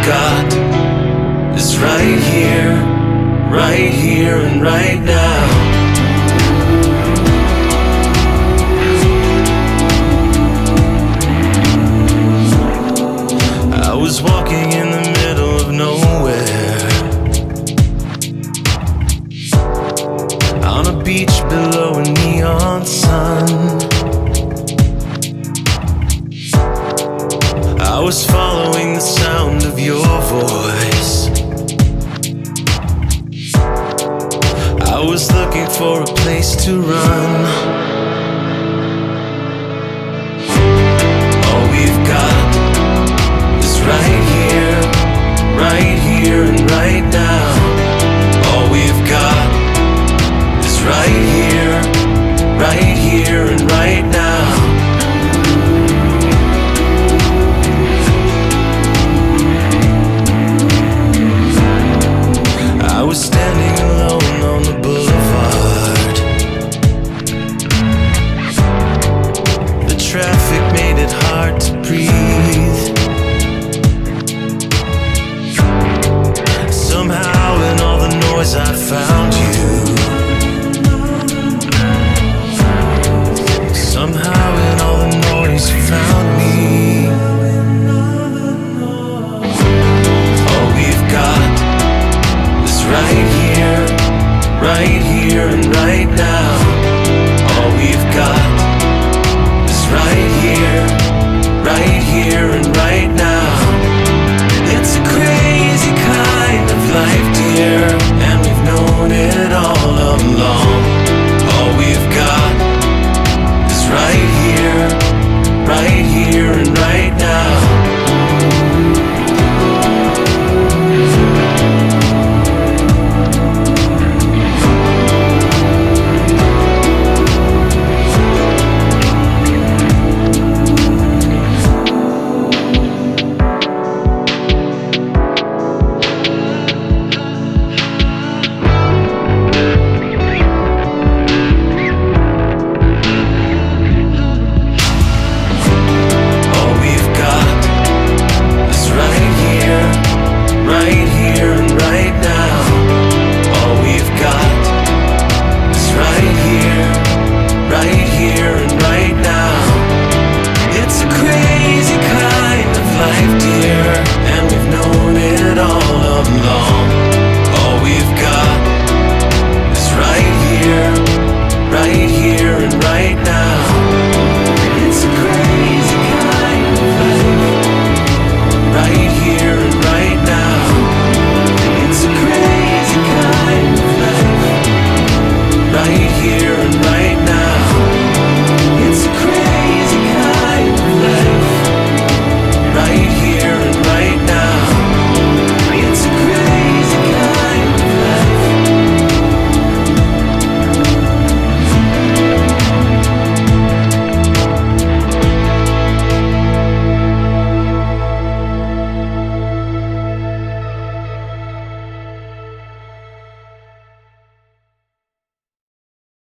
got is right here and right now. I was walking in the middle of nowhere, on a beach below a neon sun. I was following the sound of your voice. I was looking for a place to run. All we've got is right here and right now. All we've got is right here and right now. I was standing alone on the boulevard. The traffic made it hard to breathe. Somehow in all the noise I found you. Somehow in all the noise you found me. All we've got is right here and right now. All we've got is right here and